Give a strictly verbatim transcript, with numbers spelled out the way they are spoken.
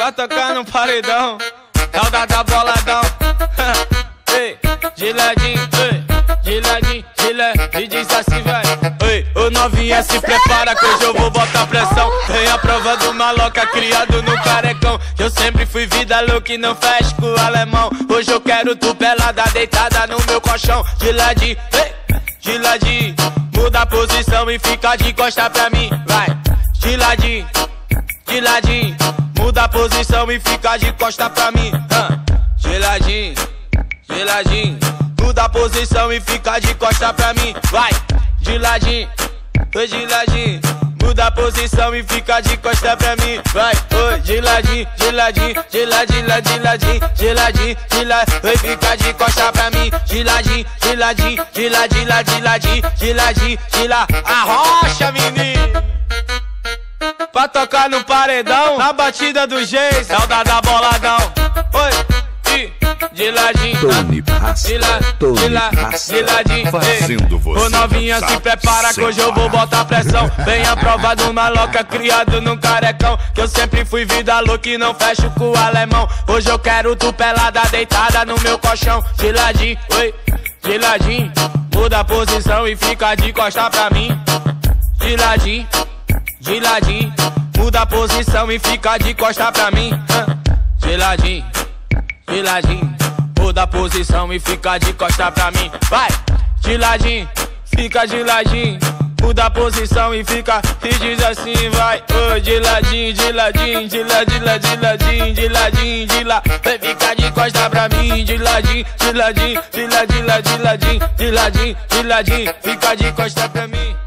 pra tocar no paredão. Saudade boladão. Ei, de ladinho, ei, de ladinho, de ladinho. E diz assim, vai. Ei, ô novinha, se prepara que hoje eu vou botar pressão. Tem a prova do maloca criado no carecão. Eu sempre fui vida louca e não fecho com o alemão. Hoje eu quero tu pelada, deitada no meu colchão. De ladinho, ei, de ladinho. Muda a posição e fica de costa pra mim, vai. De ladinho, de ladinho. Muda a posição e fica de costa pra mim, uh. De ladinho, de ladinho. Muda a posição e fica de costa pra mim, vai. De ladinho, oi, de ladinho. Muda a posição e fica de costa pra mim, vai. Oi, de ladinho, de ladinho, de ladinho, de ladinho, de ladinho, de ladinho. Oi, fica de costa pra mim, de ladinho, de ladinho, de ladinho, de ladinho, de ladinho, de ladinho. Arrocha, menino, pra tocar no paredão, na batida do jeito, saudade boladão. Oi, de ladinho, Tony Rasta, de la, Tony de la, Rasta, de ladinho, fazendo você ô novinha, se prepara que hoje eu vou botar pressão. Vem a prova do maloca criado num carecão. Que eu sempre fui vida louca e não fecho com o alemão. Hoje eu quero tu pelada, deitada no meu colchão. De ladinho, oi, de ladinho. Muda a posição e fica de costa pra mim. De ladinho, de ladinho. Muda a posição e fica de costa pra mim, uh. De ladinho, de ladinho. Muda a posição e fica de costa pra mim, vai. De ladinho, fica de ladinho. Muda a posição e fica e diz assim, vai. Oh, de ladinho, de ladinho, de ladinho, de ladinho, de ladinho, de lá. Vai ficar de costa pra mim, de ladinho, de ladinho, de ladinho, de ladinho, de ladinho, de ladinho, fica de costa pra mim.